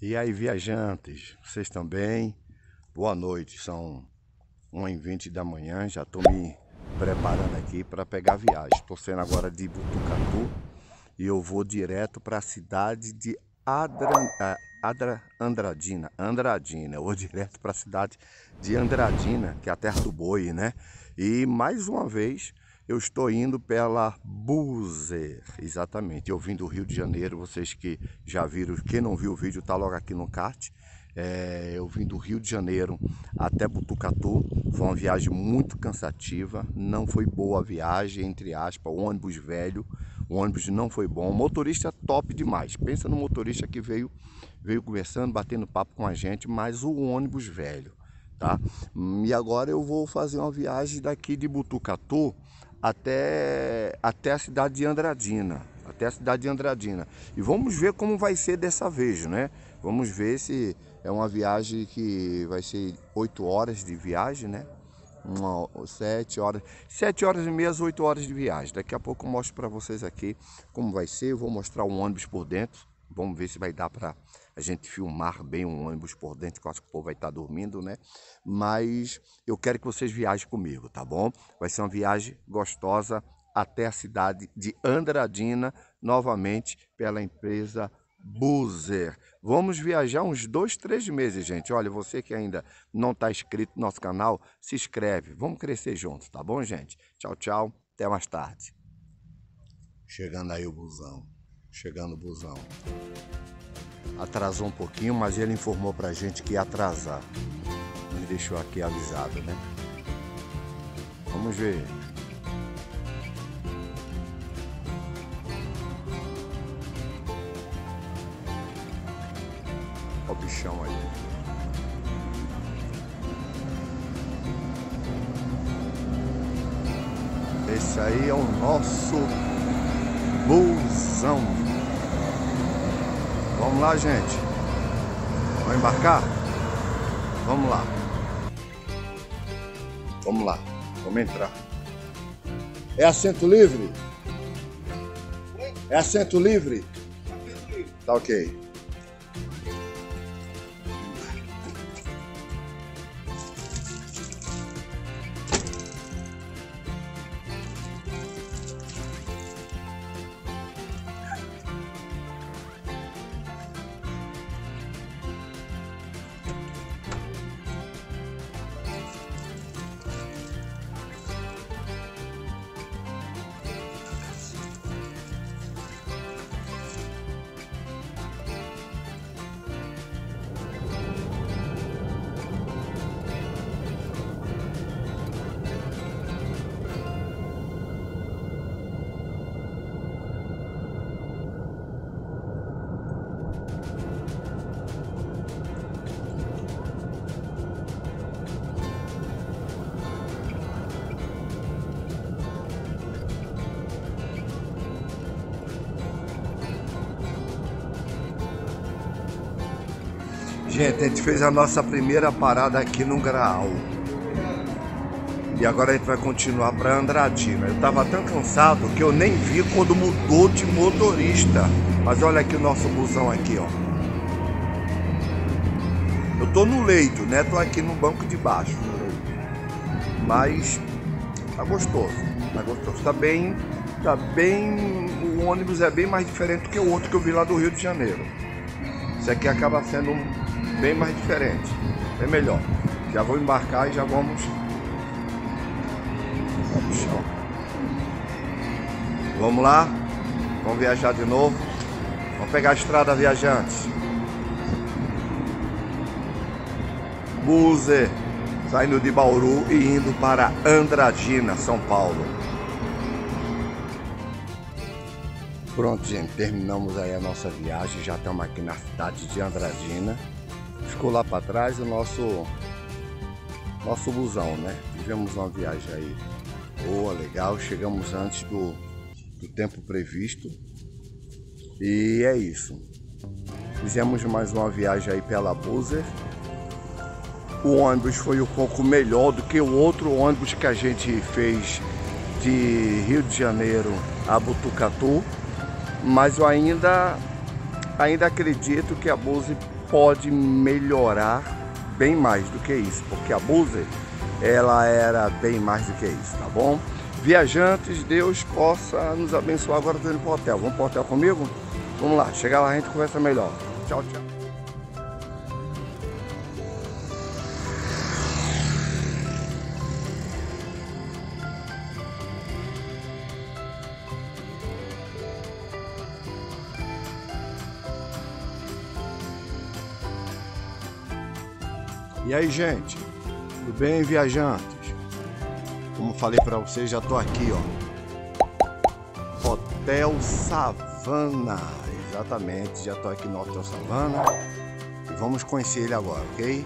E aí, viajantes, vocês também? Boa noite, são 1h20 da manhã, já estou me preparando aqui para pegar a viagem. Estou saindo agora de Botucatu e eu vou direto para a cidade de Andradina. Eu vou direto para a cidade de Andradina, que é a terra do boi, né? E mais uma vez eu estou indo pela Buser, exatamente. Eu vim do Rio de Janeiro, vocês que já viram, quem não viu o vídeo está logo aqui no card. Eu vim do Rio de Janeiro até Botucatu, foi uma viagem muito cansativa, não foi boa a viagem, entre aspas, o ônibus velho, o ônibus não foi bom, o motorista top demais, pensa no motorista que veio conversando, batendo papo com a gente, mas o ônibus velho, tá? E agora eu vou fazer uma viagem daqui de Botucatu até a cidade de Andradina, e vamos ver como vai ser dessa vez, né? Vamos ver se é uma viagem que vai ser 8 horas de viagem, né? 7 horas e meia, 8 horas de viagem. Daqui a pouco eu mostro para vocês aqui como vai ser. Eu vou mostrar um ônibus por dentro. Vamos ver se vai dar para a gente filmar bem um ônibus por dentro, que eu acho que o povo vai estar dormindo, né? Mas eu quero que vocês viajem comigo, tá bom? Vai ser uma viagem gostosa até a cidade de Andradina, novamente pela empresa Buser. Vamos viajar uns 2, 3 meses, gente. Olha, você que ainda não está inscrito no nosso canal, se inscreve. Vamos crescer juntos, tá bom, gente? Tchau, tchau. Até mais tarde. Chegando aí o busão. Chegando o busão. Atrasou um pouquinho, mas ele informou pra gente que ia atrasar. Me deixou aqui avisado, né? Vamos ver. Olha o bichão aí. Esse aí é o nosso busão. Vamos lá, gente. Vamos embarcar? Vamos lá. Vamos lá. Vamos entrar. É assento livre? É assento livre? Tá ok. Gente, a gente fez a nossa primeira parada aqui no Graal. E agora a gente vai continuar para Andradina. Eu tava tão cansado que eu nem vi quando mudou de motorista. Mas olha aqui o nosso busão aqui, ó. Eu tô no leito, né? Tô aqui no banco de baixo. Mas tá gostoso. Tá gostoso. Tá bem. O ônibus é bem mais diferente do que o outro que eu vi lá do Rio de Janeiro. Esse aqui acaba sendo bem mais diferente, bem melhor. Já vou embarcar e já vamos pro chão. Vamos lá, vamos viajar de novo. Vamos pegar a estrada, viajantes. Buser, saindo de Bauru e indo para Andradina, São Paulo. Pronto, gente, terminamos aí a nossa viagem, já estamos aqui na cidade de Andradina. Ficou lá para trás o nosso busão, né? Tivemos uma viagem aí boa, legal, chegamos antes do tempo previsto. E é isso. Fizemos mais uma viagem aí pela Buser. O ônibus foi um pouco melhor do que o outro ônibus que a gente fez de Rio de Janeiro a Botucatu, mas eu ainda ainda acredito que a Búzios pode melhorar bem mais do que isso, porque a Búzios, ela era bem mais do que isso, tá bom? Viajantes, Deus possa nos abençoar. Agora eu tô indo pro hotel. Vamos pro hotel comigo? Vamos lá, chegar lá a gente conversa melhor. Tchau, tchau. E aí, gente? Tudo bem, viajantes? Como falei para vocês, já tô aqui, ó. Hotel Savana. Exatamente, já tô aqui no Hotel Savana. E vamos conhecer ele agora, ok?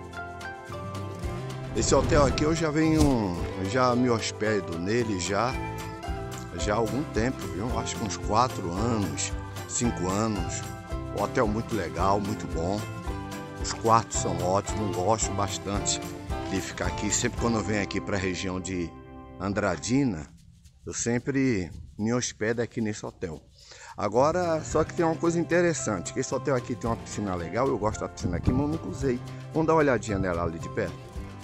Esse hotel aqui eu já me hospedo nele já há algum tempo, viu? Acho que uns 4 anos, 5 anos. Um hotel muito legal, muito bom. Os quartos são ótimos, gosto bastante de ficar aqui. Sempre quando eu venho aqui para a região de Andradina, eu sempre me hospedo aqui nesse hotel. Agora, só que tem uma coisa interessante, que esse hotel aqui tem uma piscina legal, eu gosto da piscina aqui, mas eu nunca usei. Vamos dar uma olhadinha nela ali de perto.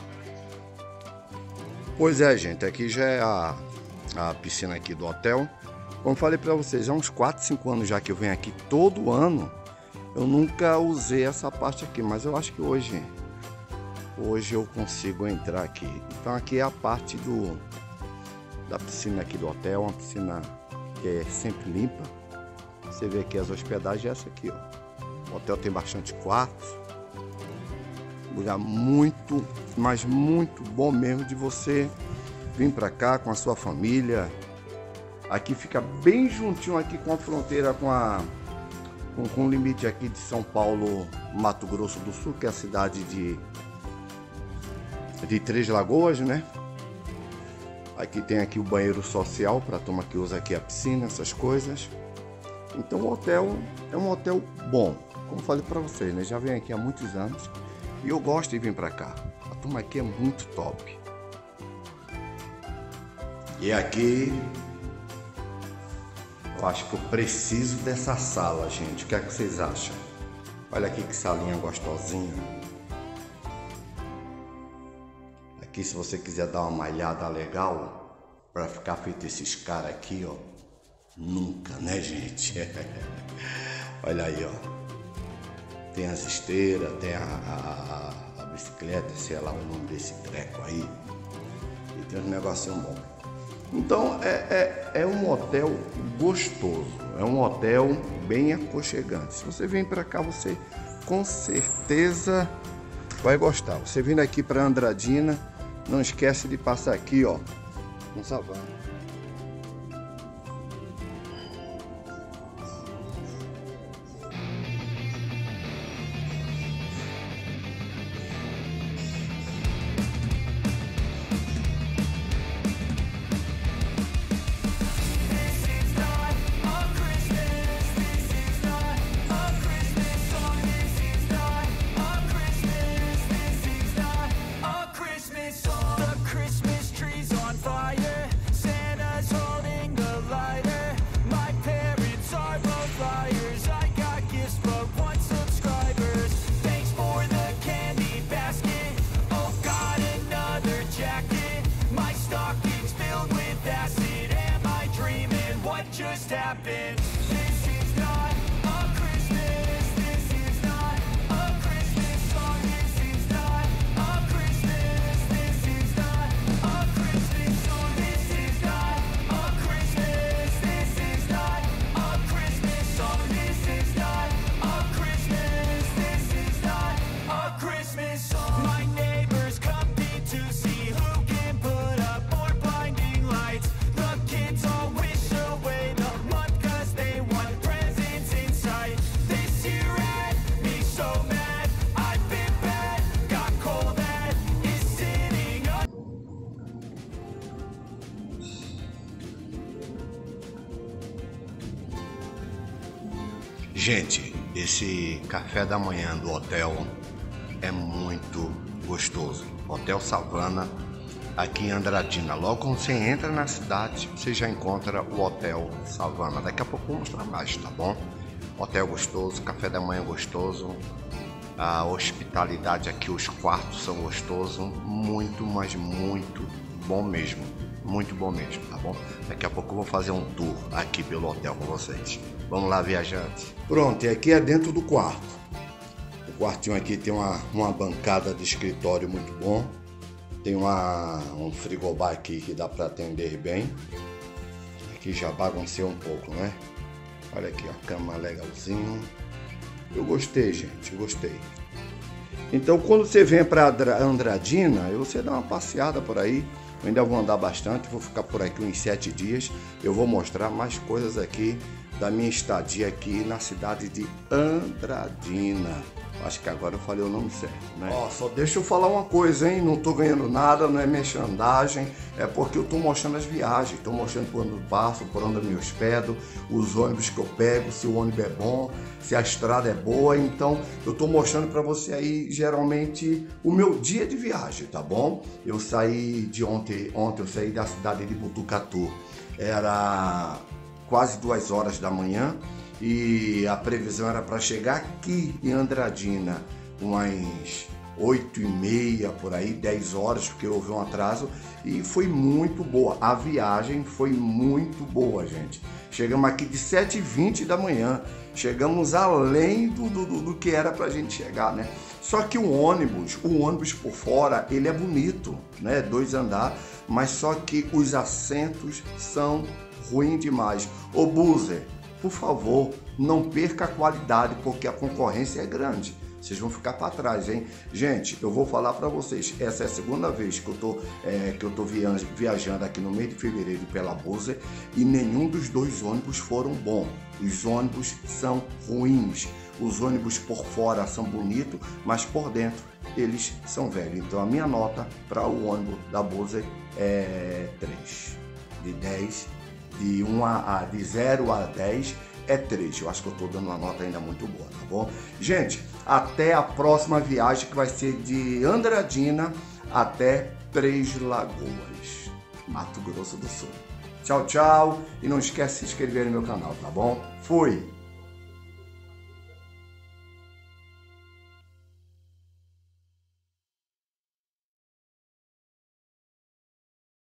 Pois é, gente, aqui já é a piscina aqui do hotel. Como falei para vocês, há uns 4, 5 anos já que eu venho aqui todo ano. Eu nunca usei essa parte aqui, mas eu acho que hoje eu consigo entrar aqui. Então aqui é a parte da piscina aqui do hotel, uma piscina que é sempre limpa. Você vê aqui as hospedagens, essa aqui, ó. O hotel tem bastante quartos. Lugar muito, mas muito bom mesmo de você vir para cá com a sua família. Aqui fica bem juntinho aqui com a fronteira com o limite aqui de São Paulo, Mato Grosso do Sul, que é a cidade de Três Lagoas, né? Aqui tem aqui o banheiro social para a turma que usa aqui a piscina, essas coisas. Então o hotel é um hotel bom, como falei para vocês, né? Já venho aqui há muitos anos e eu gosto de vir para cá. A turma aqui é muito top. E aqui eu acho que eu preciso dessa sala, gente. O que é que vocês acham? Olha aqui que salinha gostosinha. Aqui, se você quiser dar uma malhada legal, para ficar feito esses caras aqui, ó. Nunca, né, gente? Olha aí, ó. Tem as esteiras, tem a bicicleta, sei lá o nome desse treco aí. E tem um negocinho bom. Então é um hotel gostoso, é um hotel bem aconchegante. Se você vem para cá, você com certeza vai gostar. Você vindo aqui para Andradina, não esquece de passar aqui, ó, no Savana. Just happened. This is not a Christmas. This is not a Christmas song. This is not a Christmas. This is not a Christmas song. This is not a Christmas. This is not a Christmas song. This is not a Christmas. This is not a Christmas song. My neighbors compete to see who can put up more blinding lights. The kids all wish away the month 'cause they want presents in sight. This year had me so mad, I've been bad, got cold that is sitting up. Gente, esse café da manhã do hotel é muito gostoso. Hotel Savana, aqui em Andradina. Logo quando você entra na cidade, você já encontra o Hotel Savana. Daqui a pouco eu vou mostrar mais, tá bom? Hotel gostoso, café da manhã gostoso, a hospitalidade aqui, os quartos são gostosos, muito, mas muito bom mesmo. Muito bom mesmo, tá bom? Daqui a pouco eu vou fazer um tour aqui pelo hotel com vocês. Vamos lá, viajantes. Pronto, e aqui é dentro do quarto. O quartinho aqui tem uma bancada de escritório muito bom. Tem um frigobar aqui que dá para atender bem. Aqui já baguncei um pouco, né? Olha aqui, a cama legalzinho. Eu gostei, gente, eu gostei. Então, quando você vem para Andradina, você dá uma passeada por aí. Eu ainda vou andar bastante, vou ficar por aqui uns 7 dias. Eu vou mostrar mais coisas aqui da minha estadia aqui na cidade de Andradina. Acho que agora eu falei o nome certo, né? Ó, só deixa eu falar uma coisa, hein? Não tô ganhando nada, não é merchandising, é porque eu tô mostrando as viagens, tô mostrando por onde eu passo, por onde eu me hospedo, os ônibus que eu pego, se o ônibus é bom, se a estrada é boa. Então eu tô mostrando para você aí, geralmente, o meu dia de viagem, tá bom? Eu saí de ontem eu saí da cidade de Botucatu, era quase 2 horas da manhã, e a previsão era para chegar aqui em Andradina umas 8h30 por aí, 10 horas, porque houve um atraso, e foi muito boa. A viagem foi muito boa, gente. Chegamos aqui de 7h20 da manhã, chegamos além do que era pra gente chegar, né? Só que o ônibus por fora, ele é bonito, né? 2 andares, mas só que os assentos são ruins demais. Ô Buser, por favor, não perca a qualidade, porque a concorrência é grande. Vocês vão ficar para trás, hein? Gente, eu vou falar para vocês, essa é a segunda vez que eu tô viajando aqui no mês de fevereiro pela Buser, e nenhum dos 2 ônibus foram bons. Os ônibus são ruins. Os ônibus por fora são bonitos, mas por dentro eles são velhos. Então a minha nota para o ônibus da Buser é 3. De 10, de 0 a 10 é 3. Eu acho que eu estou dando uma nota ainda muito boa, tá bom? Gente, até a próxima viagem, que vai ser de Andradina até Três Lagoas, Mato Grosso do Sul. Tchau, tchau. E não esquece de se inscrever no meu canal, tá bom? Fui!